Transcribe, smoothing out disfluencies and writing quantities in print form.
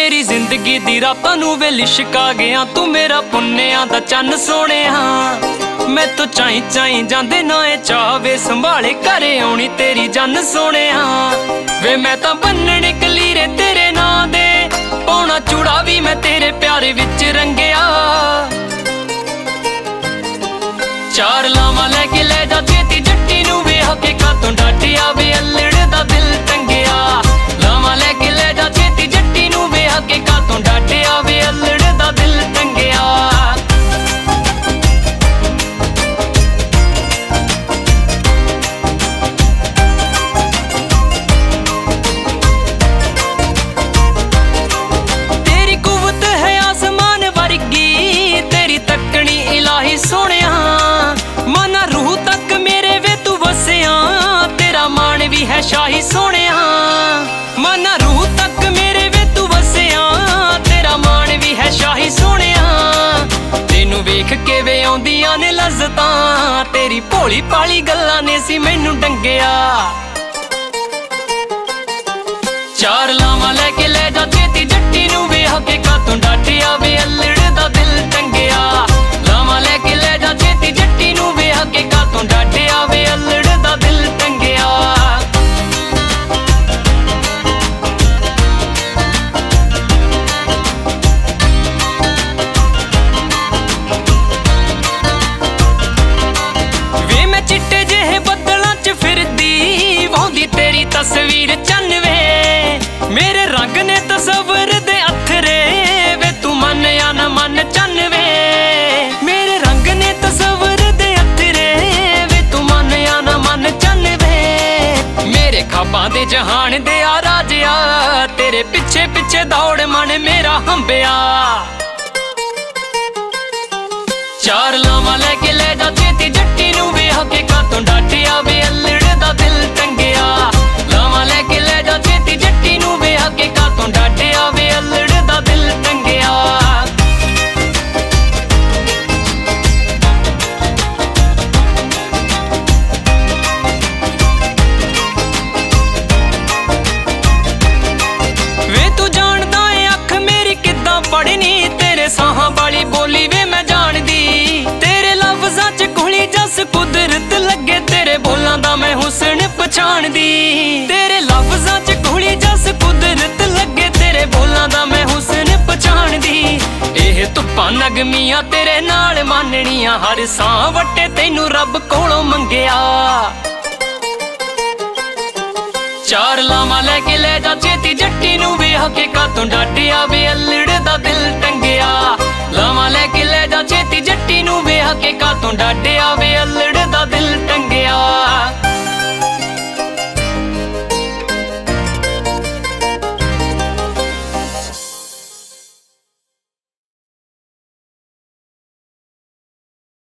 मेरी जिंदगी दी रातां नूं वे लिशका गया, तू मेरा पुन्नेयां दा चन्न सोहणिया। मैं तो चाई चाई जांदे ना ए चावे, संभाले घरे आउणी तेरी जन सोहणिया। वे मैं तां बन्नण कलीरे तेरे नां दे, पाउणा चूड़ा भी मैं तेरे प्यार विच रंगिया। चार लावां लैके लै जा छेती जट्टी नूं वे हके कातों डाटिया, वे अल्लड़ दा दिल टंगिया। लावां लैके लै जा छेती जट्टी नूं वे हके कातों डाटिया, वे अल्लड़ दा दिल टंगिया। तेरी कुव्वत है आसमान वर्गी, तेरी तकनी इलाही सोहणिया। मन रूह तक मेरे वे तू वसिया, तेरा मान भी है शाही सोहणिया। मन रूह तक मेरे वे तू वसिया, तेरा मान भी है शाही सोहणिया। तेनू वेख के वे आउंदियां ने लज़्ज़तां, तेरी भोली भाली गल्लां ने सी मैनू डंगिया। चार लावां लैके लै जा छेती जट्टी नूं वे हके कातों डाटिया, वे अल्लड़ दा दिल टंगिया। लावां लैके लै जा छेती जट्टी नूं वे हके कातों डाटिया, वे अल्लड़ दा दिल टंगिया। वे मैं चिट्टे जेहे बदलां च फिरदी, वाउंदी तेरी तस्वीर चन्न वे। मेरे रंग ने तस्वर दे अथरे, वे तू मन या न मन चन्न वे। मेरे रंग ने तस्वर दे अथरे, वे तू मन या न मन चन्न वे। मेरे ख्वाबां दे जहान दे आ राजिया, तेरे पिछे पिछे दौड़ मन मेरा हंबिया। चार लावां लैके लै जा छेती जट्टी नूं वे हके कातों डाटिया, वे अल्लड़ दा दिल टंगिया। लावां लैके लै जा छेती जट्टी नूं वे हके कातों डाटिया, वे अल्लड़ दा दिल टंगिया। वे तू जानदा ए अख मेरी किद्दां पढ़नी, तेरे साहां वाली बोली वे मैं जानदी। तेरे लफ्ज़ां च घुली जस कुदरत लगे, तेरे बोलां दा मैं हुस्न पछाणदी। तेरे लफ्ज़ां च घुली जस कुदरत लगे, तेरे बोलां दा मैं हुस्न पछाणदी। एह धुप्पां नगमियां तेरे नाल माननियां, हर सां वट्टे तैनू रब कोलों मंगिया। चार लावां लैके लै जा छेती जट्टी नूं वे हके कातों डाटिया, वे अल्लड़ दा दिल टंगिया। लावां लैके लै जा छेती जट्टी नूं वे हके कातों डाटिया,